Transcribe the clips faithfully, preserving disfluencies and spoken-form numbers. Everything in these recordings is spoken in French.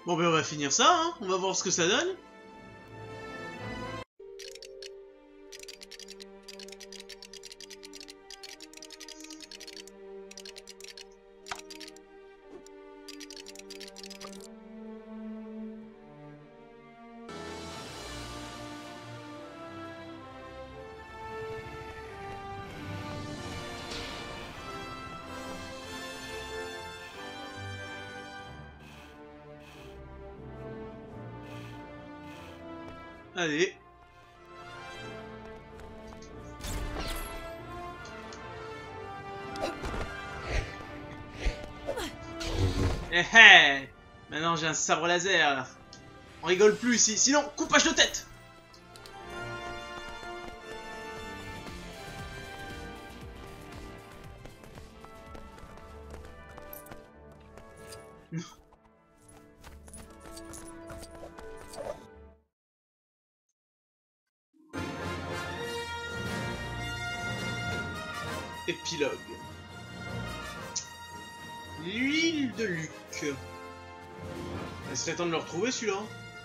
Bon ben on va finir ça, hein. On va voir ce que ça donne. Allez. Eh eh. Maintenant j'ai un sabre laser. On rigole plus ici, sinon coupage de tête. Épilogue. L'huile de Luc. Il serait temps de le retrouver celui-là.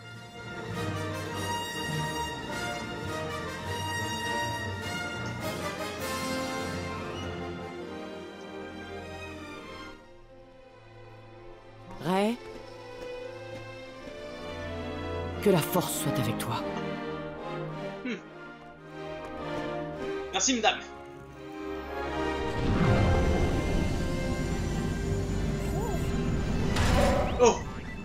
Ray, que la force soit avec toi. Hmm. Merci madame. Oh.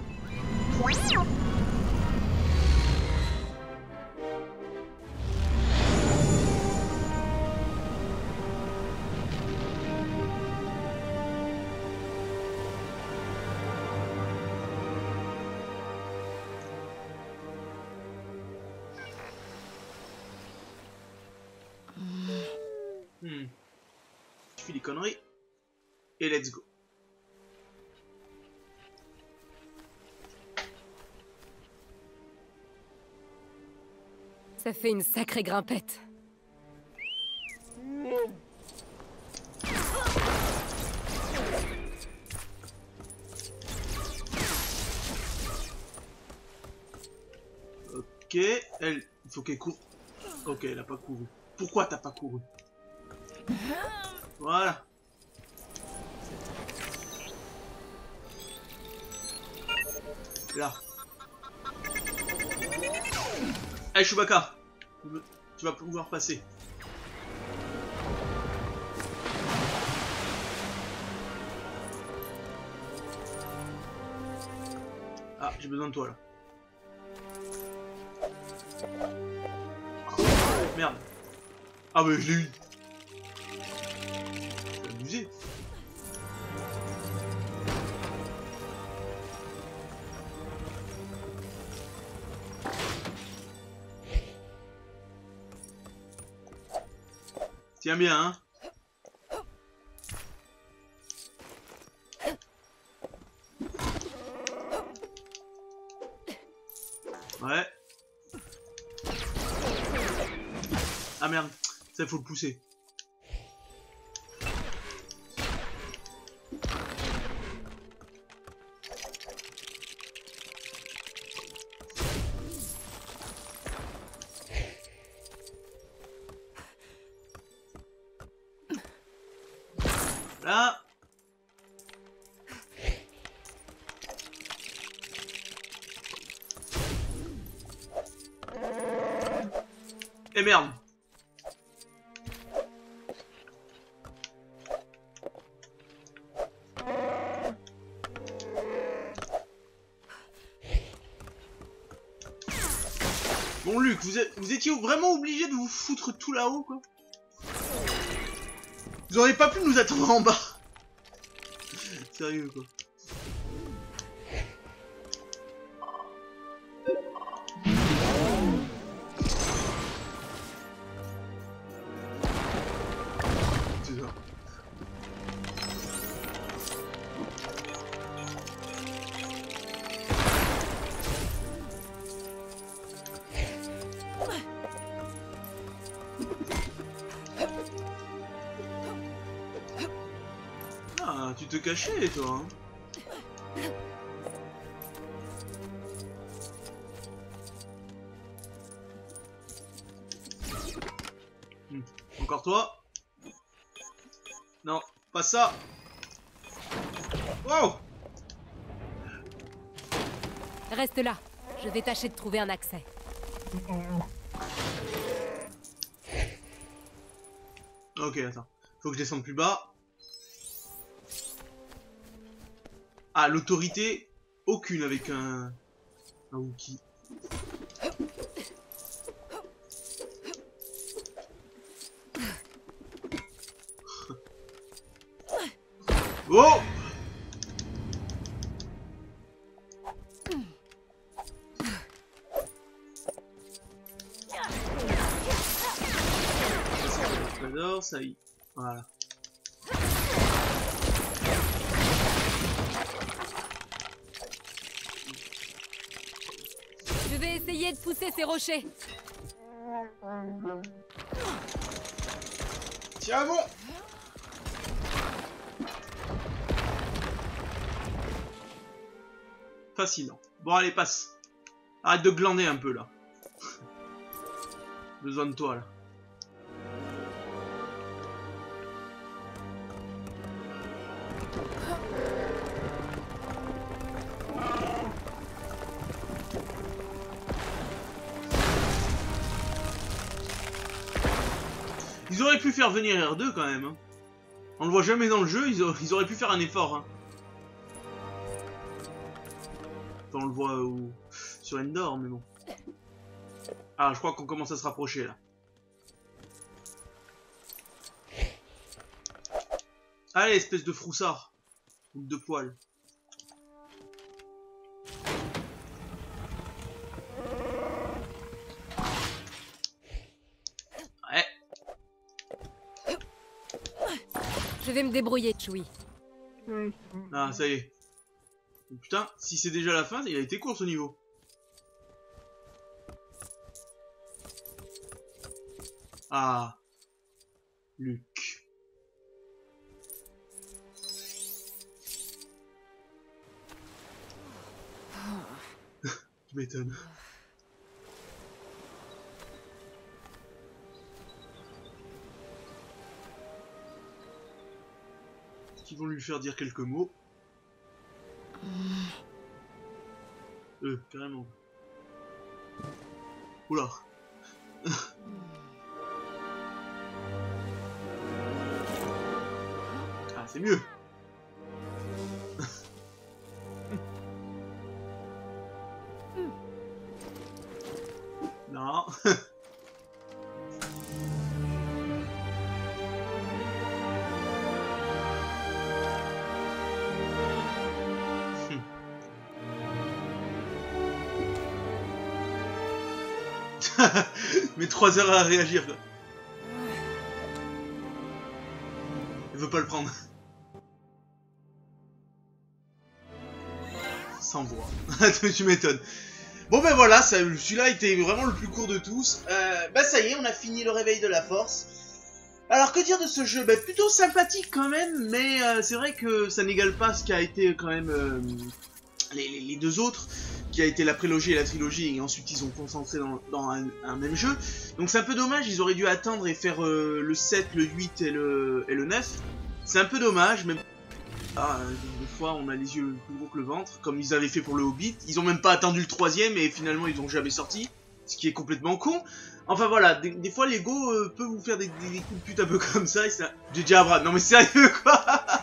Hmm. Je fais des conneries. Et let's go. Ça fait une sacrée grimpette. Ok, elle... Il faut qu'elle court. Ok, elle a pas couru. Pourquoi t'as pas couru? Voilà. Là. Allez Chewbacca, tu vas pouvoir passer. Ah, j'ai besoin de toi là. Merde. Ah mais je l'ai eu. C'est abusé. Tiens bien, hein. Ouais. Ah merde, ça il faut le pousser. Là. Et merde. Bon Luc, vous, êtes, vous étiez vraiment obligé de vous foutre tout là-haut quoi. Vous auriez pas pu nous attendre en bas. Sérieux quoi. C'est ça. Ah, tu te cachais toi hein. Encore toi. Non, pas ça. Wow. Reste là. Je vais tâcher de trouver un accès. Ok, attends. Faut que je descende plus bas. Ah, l'autorité, aucune avec un... un Wookie. Oh! J'adore, ça y est. Voilà. Je vais essayer de pousser ces rochers. Tiens bon. Fascinant. Bon allez, passe. Arrête de glander un peu là. Besoin de toi là. Ils auraient pu faire venir R deux quand même. Hein. On le voit jamais dans le jeu, ils, auraient, ils auraient pu faire un effort. Hein. On le voit où... sur Endor, mais bon. Ah, je crois qu'on commence à se rapprocher là. Allez, espèce de froussard. Coupe de poil. Ouais. Je vais me débrouiller, Chewie. Ah, ça y est. Putain, si c'est déjà la fin, il a été court ce niveau. Ah. Luke. Tu m'étonnes. Qui vont lui faire dire quelques mots. Euh, carrément. Oula. Ah, c'est mieux. Non. Mais trois heures à réagir quoi. Il veut pas le prendre. Sans voix. Tu m'étonnes. Bon ben voilà, celui-là était vraiment le plus court de tous. Euh, bah ça y est, on a fini le réveil de la force. Alors que dire de ce jeu? Bah plutôt sympathique quand même, mais euh, c'est vrai que ça n'égale pas ce qui a été quand même euh, les, les, les deux autres, qui a été la prélogie et la trilogie, et ensuite ils ont concentré dans, dans un, un même jeu. Donc c'est un peu dommage, ils auraient dû attendre et faire euh, le sept, le huit et le, et le neuf. C'est un peu dommage, mais... Ah, des fois on a les yeux plus gros que le ventre, comme ils avaient fait pour le Hobbit. Ils ont même pas attendu le troisième et finalement ils ont jamais sorti, ce qui est complètement con. Enfin voilà, des, des fois Lego euh, peut vous faire des, des, des coups de pute un peu comme ça et ça... J J Abrams, non mais sérieux quoi.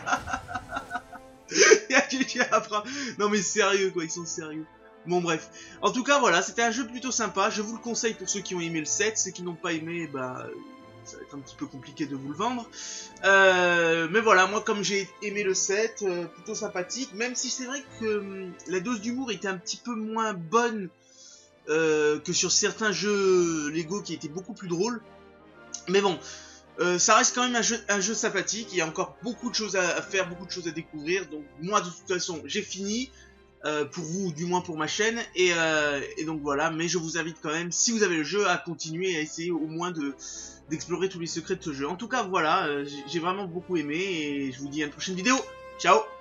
Y'a J J Abrams, non mais sérieux quoi, ils sont sérieux. Bon bref, en tout cas voilà, c'était un jeu plutôt sympa, je vous le conseille pour ceux qui ont aimé le sept, ceux qui n'ont pas aimé, bah... ça va être un petit peu compliqué de vous le vendre. Euh, mais voilà, moi comme j'ai aimé le sept, euh, plutôt sympathique, même si c'est vrai que euh, la dose d'humour était un petit peu moins bonne euh, que sur certains jeux Lego qui étaient beaucoup plus drôles. Mais bon, euh, ça reste quand même un jeu, un jeu sympathique, il y a encore beaucoup de choses à, à faire, beaucoup de choses à découvrir. Donc moi de toute façon j'ai fini. Euh, pour vous, du moins pour ma chaîne, et, euh, et donc voilà, mais je vous invite quand même, si vous avez le jeu, à continuer, à essayer au moins de d'explorer tous les secrets de ce jeu. En tout cas, voilà, euh, j'ai vraiment beaucoup aimé, et je vous dis à une prochaine vidéo, ciao.